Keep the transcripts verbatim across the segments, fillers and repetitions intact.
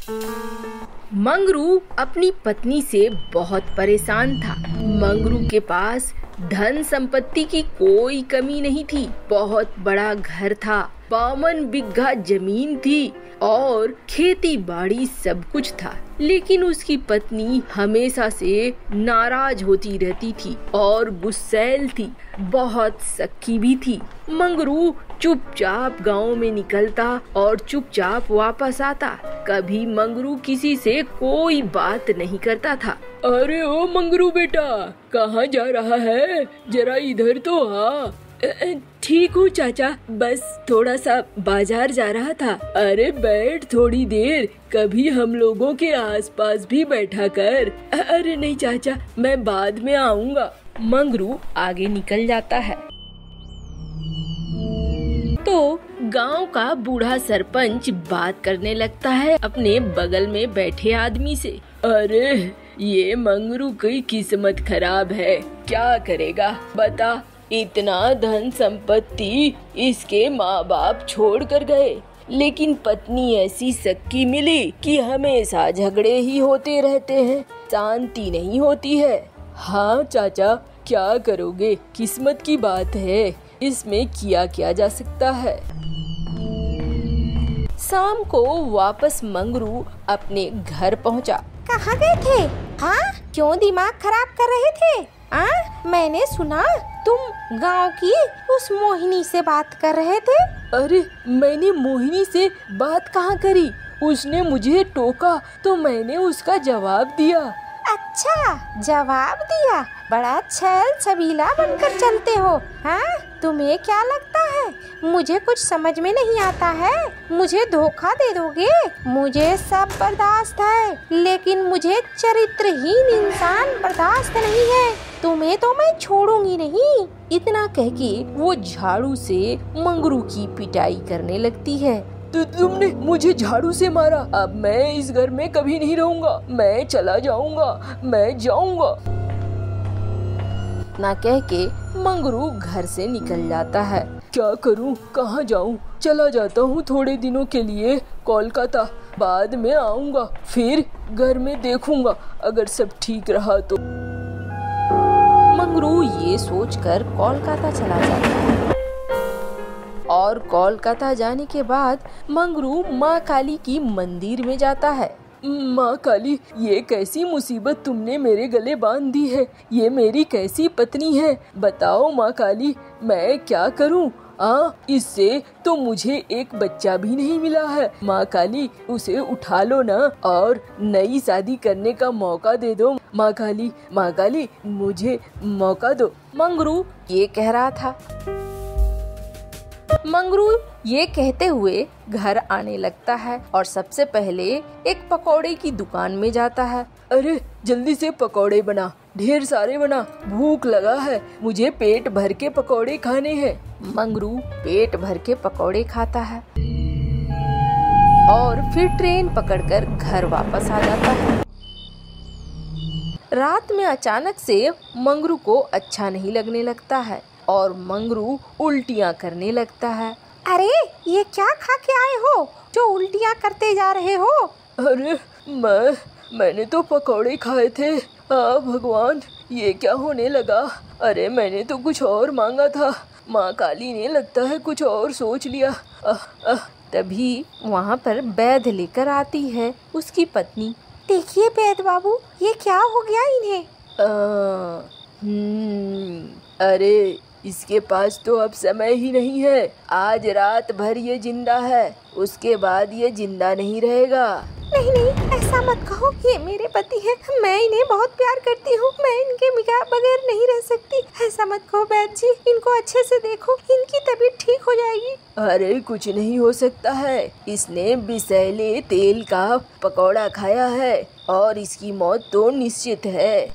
मंगरू अपनी पत्नी से बहुत परेशान था। मंगरू के पास धन संपत्ति की कोई कमी नहीं थी। बहुत बड़ा घर था, बावन बिघा जमीन थी और खेती बाड़ी सब कुछ था। लेकिन उसकी पत्नी हमेशा से नाराज होती रहती थी और गुस्सैल थी, बहुत सख्ती भी थी। मंगरू चुपचाप गांव में निकलता और चुपचाप वापस आता। कभी मंगरू किसी से कोई बात नहीं करता था। अरे ओ मंगरू बेटा, कहाँ जा रहा है? जरा इधर तो आ। ठीक हूँ चाचा, बस थोड़ा सा बाजार जा रहा था। अरे बैठ थोड़ी देर, कभी हम लोगों के आसपास भी बैठा कर। अरे नहीं चाचा, मैं बाद में आऊँगा। मंगरू आगे निकल जाता है तो गांव का बूढ़ा सरपंच बात करने लगता है अपने बगल में बैठे आदमी से। अरे ये मंगरू की किस्मत खराब है, क्या करेगा बता। इतना धन संपत्ति इसके माँ बाप छोड़ कर गए, लेकिन पत्नी ऐसी सक्की मिली कि हमेशा झगड़े ही होते रहते हैं, शांति नहीं होती है। हाँ चाचा, क्या करोगे, किस्मत की बात है, इसमें किया क्या जा सकता है। शाम को वापस मंगरू अपने घर पहुंचा। कहाँ गए थे? हाँ, क्यों दिमाग खराब कर रहे थे? आ, मैंने सुना तुम गांव की उस मोहिनी से बात कर रहे थे। अरे मैंने मोहिनी से बात कहाँ करी, उसने मुझे टोका तो मैंने उसका जवाब दिया। अच्छा, जवाब दिया, बड़ा छैल छबीला बनकर चलते हो। हाँ, तुम्हें क्या लगता है मुझे कुछ समझ में नहीं आता है? मुझे धोखा दे दोगे? मुझे सब बर्दाश्त है, लेकिन मुझे चरित्रहीन इंसान बर्दाश्त नहीं है। तुम्हें तो मैं छोड़ूंगी नहीं। इतना कह के वो झाड़ू से मंगरू की पिटाई करने लगती है। तो तुमने मुझे झाड़ू से मारा, अब मैं इस घर में कभी नहीं रहूंगा, मैं चला जाऊंगा, मैं जाऊंगा। ना कह के मंगरू घर से निकल जाता है। क्या करूं, कहाँ जाऊं? चला जाता हूँ थोड़े दिनों के लिए कोलकाता, बाद में आऊंगा, फिर घर में देखूंगा, अगर सब ठीक रहा तो। मंगरू ये सोचकर कोलकाता चला जाता है और कोलकाता जाने के बाद मंगरू माँ काली की मंदिर में जाता है। माँ काली, ये कैसी मुसीबत तुमने मेरे गले बांध दी है, ये मेरी कैसी पत्नी है, बताओ माँ काली, मैं क्या करूँ? आ, इससे तो मुझे एक बच्चा भी नहीं मिला है। माँ काली, उसे उठा लो ना और नई शादी करने का मौका दे दो। माँ काली, माँ काली, मुझे मौका दो। मंगरू ये कह रहा था। मंगरू ये कहते हुए घर आने लगता है और सबसे पहले एक पकौड़े की दुकान में जाता है। अरे जल्दी से पकौड़े बना, ढेर सारे बना, भूख लगा है, मुझे पेट भर के पकौड़े खाने हैं। मंगरू पेट भर के पकौड़े खाता है और फिर ट्रेन पकड़कर घर वापस आ जाता है। रात में अचानक से मंगरू को अच्छा नहीं लगने लगता है और मंगरू उल्टियाँ करने लगता है। अरे ये क्या खा के आए हो जो उल्टियाँ करते जा रहे हो? अरे मैं मैंने तो पकौड़े खाए थे। हाँ भगवान, ये क्या होने लगा? अरे मैंने तो कुछ और मांगा था, माँ काली ने लगता है कुछ और सोच लिया। आह, आह। तभी वहाँ पर वैद लेकर आती है उसकी पत्नी। देखिए वैद बाबू, ये क्या हो गया इन्हें? आ, हम्म, अरे इसके पास तो अब समय ही नहीं है, आज रात भर ये जिंदा है, उसके बाद ये जिंदा नहीं रहेगा। नहीं नहीं, ऐसा मत कहो, ये मेरे पति हैं, मैं इन्हें बहुत प्यार करती हूँ, मैं इनके बगैर नहीं रह सकती। ऐसा मत कहो वैद जी, इनको अच्छे से देखो, इनकी तबीयत ठीक हो जाएगी। अरे कुछ नहीं हो सकता है, इसने विषैले तेल का पकौड़ा खाया है और इसकी मौत तो निश्चित है।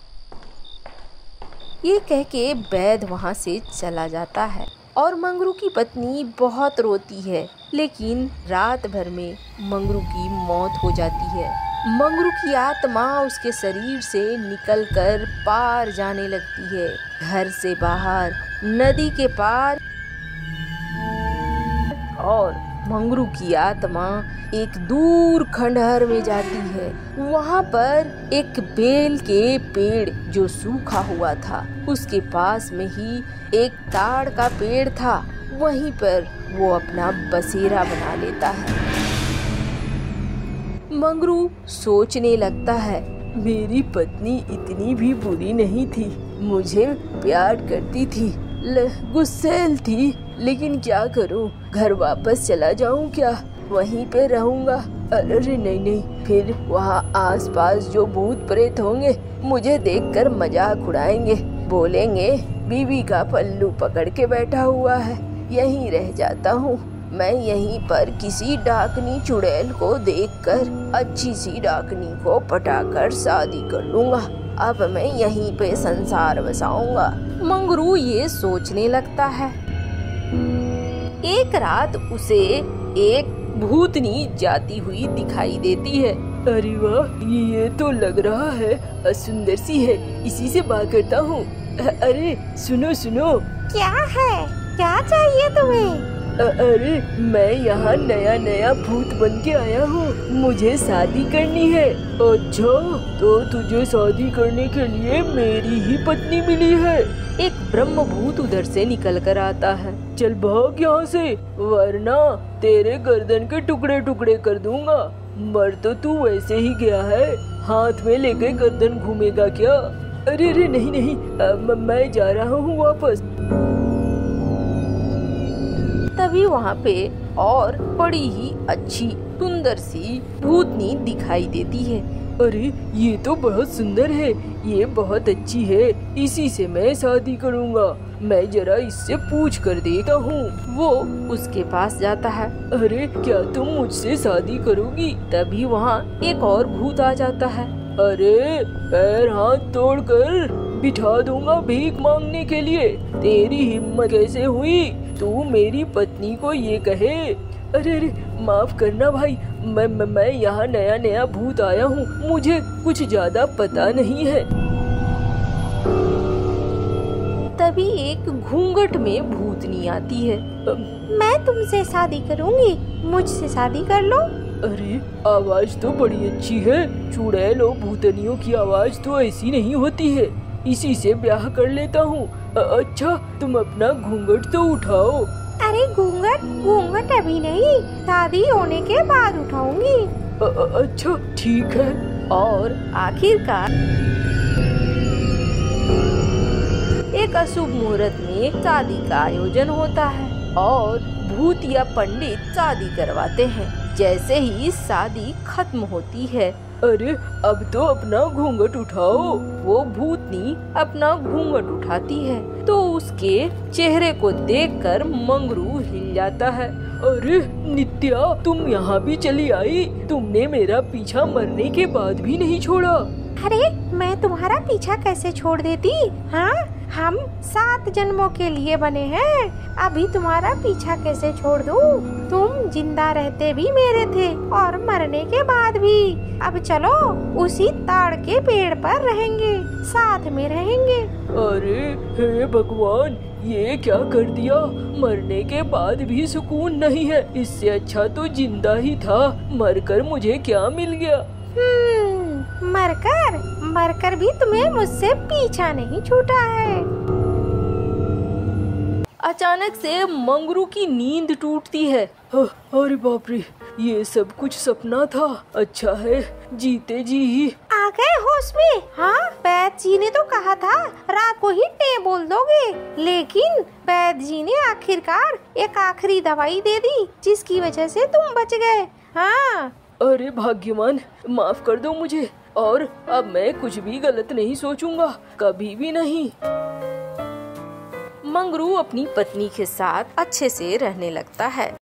ये कह के वैद वहाँ से चला जाता है और मंगरू की पत्नी बहुत रोती है, लेकिन रात भर में मंगरू की मौत हो जाती है। मंगरू की आत्मा उसके शरीर से निकलकर पार जाने लगती है, घर से बाहर, नदी के पार और मंगरू की आत्मा एक दूर खंडहर में जाती है। वहाँ पर एक बेल के पेड़ जो सूखा हुआ था, उसके पास में ही एक ताड़ का पेड़ था। वहीं पर वो अपना बसेरा बना लेता है। मंगरू सोचने लगता है, मेरी पत्नी इतनी भी बुरी नहीं थी, मुझे प्यार करती थी, गुस्सैल थी, लेकिन क्या करूं, घर वापस चला जाऊं क्या, वहीं पे रहूंगा। अरे नहीं नहीं, फिर वहाँ आसपास जो भूत प्रेत होंगे मुझे देखकर मजाक उड़ाएंगे, बोलेंगे बीवी का पल्लू पकड़ के बैठा हुआ है। यहीं रह जाता हूँ। मैं यहीं पर किसी डाकनी चुड़ैल को देखकर अच्छी सी डाकनी को पटाकर शादी कर लूंगा। अब मैं यहीं पे संसार बसाऊंगा। मंगरू ये सोचने लगता है। एक रात उसे एक भूतनी जाती हुई दिखाई देती है। अरे वाह, ये तो लग रहा है सुंदर सी है, इसी से बात करता हूँ। अरे सुनो सुनो। क्या है, क्या चाहिए तुम्हें? अरे मैं यहाँ नया नया भूत बन के आया हूँ, मुझे शादी करनी है। अच्छा, तो तुझे शादी करने के लिए मेरी ही पत्नी मिली है। एक ब्रह्म भूत उधर से निकल कर आता है। चल भाग यहाँ से, वरना तेरे गर्दन के टुकड़े टुकड़े कर दूंगा। मर तो तू वैसे ही गया है, हाथ में लेके गर्दन घूमेगा क्या? अरे अरे नहीं नहीं, आ, मैं जा रहा हूँ वापस। तभी वहाँ पे और बड़ी ही अच्छी सुंदर सी भूतनी दिखाई देती है। अरे ये तो बहुत सुंदर है, ये बहुत अच्छी है, इसी से मैं शादी करूँगा। मैं जरा इससे पूछ कर देखता हूँ। वो उसके पास जाता है। अरे क्या तुम मुझसे शादी करोगी? तभी वहाँ एक और भूत आ जाता है। अरे पैर हाथ तोड़कर बिठा दूंगा भीख मांगने के लिए। तेरी हिम्मत कैसे हुई तू मेरी पत्नी को ये कहे? अरे अरे माफ करना भाई, मैं मैं, मैं यहाँ नया नया भूत आया हूँ, मुझे कुछ ज्यादा पता नहीं है। तभी एक घूंघट में भूतनी आती है। मैं तुमसे शादी करूँगी, मुझसे शादी कर लो। अरे आवाज तो बड़ी अच्छी है, चुड़ैल और भूतनियों की आवाज तो ऐसी नहीं होती है, इसी से ब्याह कर लेता हूँ। अच्छा तुम अपना घूंघट तो उठाओ। अरे घूंघट घूंघट अभी नहीं, शादी होने के बाद उठाऊंगी। अच्छा ठीक है। और आखिरकार एक अशुभ मुहूर्त में शादी का आयोजन होता है और भूत या पंडित शादी करवाते हैं। जैसे ही शादी खत्म होती है, अरे अब तो अपना घूंघट उठाओ। वो भूतनी अपना घूंघट उठाती है तो उसके चेहरे को देखकर मंगरू हिल जाता है। अरे नित्या, तुम यहाँ भी चली आई? तुमने मेरा पीछा मरने के बाद भी नहीं छोड़ा। अरे मैं तुम्हारा पीछा कैसे छोड़ देती? हाँ, हम सात जन्मों के लिए बने हैं, अभी तुम्हारा पीछा कैसे छोड़ दूँ? तुम जिंदा रहते भी मेरे थे और मरने के बाद भी। अब चलो उसी ताड़ के पेड़ पर रहेंगे, साथ में रहेंगे। अरे हे भगवान, ये क्या कर दिया? मरने के बाद भी सुकून नहीं है, इससे अच्छा तो जिंदा ही था। मरकर मुझे क्या मिल गया? हम्म, मरकर मरकर भी तुम्हें मुझसे पीछा नहीं छूटा है। अचानक से मंगरू की नींद टूटती है। अरे बाप रे, ये सब कुछ सपना था। अच्छा है जीते जी ही आ गए होश में। हाँ, वैद्य जी ने तो कहा था रात को ही टे बोल दोगे, लेकिन वैद्य जी ने आखिरकार एक आखिरी दवाई दे दी जिसकी वजह से तुम बच गए। हाँ। अरे भाग्यवान, माफ कर दो मुझे, और अब मैं कुछ भी गलत नहीं सोचूंगा, कभी भी नहीं। मंगरू अपनी पत्नी के साथ अच्छे से रहने लगता है।